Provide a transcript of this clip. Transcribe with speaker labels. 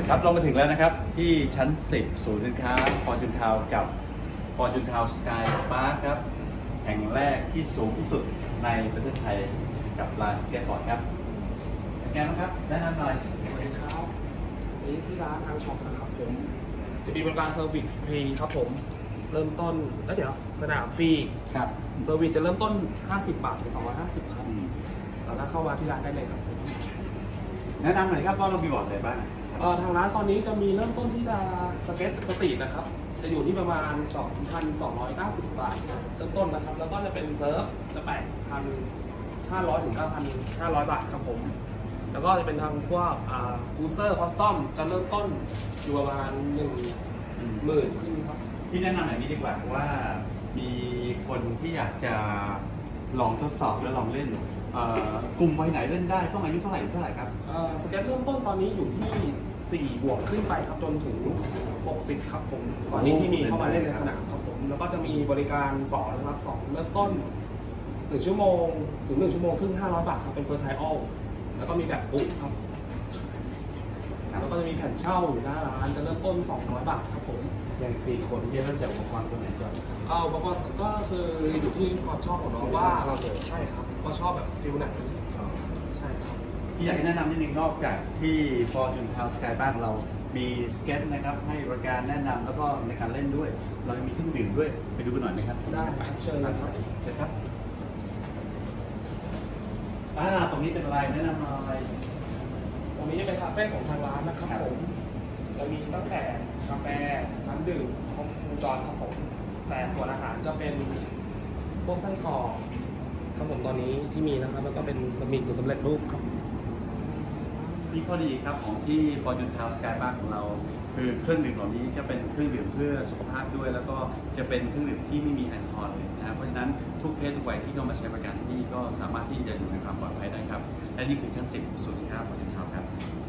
Speaker 1: ครับเรามาถึงแล้วนะครับที่ชั้น 10 ศูนย์การค้าฟอร์จูนทาวน์กับฟอร์จูนทาวน์สกายพาร์คครับแห่งแรกที่สูงที่สุดในประเทศไทยกับลานสเก็ตบอร์ดครับเป็นไงบ้างครับแนะนำหน่อย
Speaker 2: สวัสดีครับนี่ที่ร้านทางช็อปนะครับผมจะมีบริการเซอร์วิสฟรีครับผมเริ่มต้นเดี๋ยวสนามฟรี
Speaker 1: ครับ
Speaker 2: เซอร์วิสจะเริ่มต้น50 บาทถึง250ครับสามารถเข้ามาที่ร้านได้เลยครับผม
Speaker 1: แนะนำหน่อยครับว่าเรามีบอร์ดอะไรบ้าง
Speaker 2: ทางร้านตอนนี้จะมีเริ่มต้นที่จะสเก็ตสตรีทนะครับจะอยู่ที่ประมาณ 2,290 บาทเริ่มต้นนะครับแล้วก็จะเป็นเซิร์ฟจะ 8,500 ถึง 9,500 บาทครับผมแล้วก็จะเป็นทางพวกคูเซอร์คอสตอมจะเริ่มต้นอยู่ประมาณ 10,000 ขึ้นครับ
Speaker 1: ที่แนะนำอย่างนี้ดีกว่าว่ามีคนที่อยากจะลองทดสอบและลองเล่นกลุ่มวัยไหนเล่นได้ต้องอายุเท่าไหร่ครับ
Speaker 2: สเก็ตเริ่มต้นตอนนี้อยู่ที่4 บวกขึ้นไปครับจนถึง 60 ครับผมตอนนี้ที่มีเข้ามาเล่นในสนามครับผมแล้วก็จะมีบริการสอนรับสอนเริ่มต้น1 ชั่วโมงถึง1 ชั่วโมงครึ่ง500 บาทครับเป็นเฟิร์สไทออลแล้วก็มีแบบกลุ่มครับแล้วก็จะมีแผ่นเช่าอยู่หน้าร้านจะเริ่มต้น200 บาทครับผม
Speaker 3: อย่าง4 คนที่เริ่มจากอุปกรณ์ตัวไหนก่อน
Speaker 2: อุปกรณ์ก็คืออยู่ที่ความชอบของน้องว่าใช่ครับก็ชอบแบบฟิลไหนใช่ครับ
Speaker 1: ที่อยากให้แนะนำนิดนึงนอกจากที่ฟอร์จูนทาวน์สกายบ้านเรามีสเก็ตนะครับให้บริการแนะนำแล้วก็ในการเล่นด้วยเรามีเครื่องดื่มด้วยไปดูกันหน่อยไหมครับ
Speaker 2: ได้ครับเชิญครับ
Speaker 1: เชิญครับตรงนี้เป็นอะไรแนะนำอะไร
Speaker 2: ตรงนี้จะเป็นคาเฟ่ของทางร้านนะครับผมจะมีตั้งแต่กาแฟน้ำดื่มครบวงจรครับผมแต่ส่วนอาหารจะเป็นพวกไส้กรอกครับผมตอนนี้ที่มีนะครับแล้วก็เป็นบะหมี่กึ่งสำเร็จรูปครับ
Speaker 1: นี่ข้อดีครับของที่ฟอร์จูนทาวน์สกายบ้านของเราคือเครื่องดื่มเหล่านี้จะเป็นเครื่องดื่มเพื่อสุขภาพด้วยแล้วก็จะเป็นเครื่องดื่มที่ไม่มีแอลกอฮอล์เลยนะครับเพราะฉะนั้นทุกเพศทุกวัยที่เข้ามาใช้บริการที่นี่ก็สามารถที่จะอยู่ในความปลอดภัยได้ครับและนี่คือชั้น 10 ศูนย์การค้าฟอร์จูนทาวน์ครับ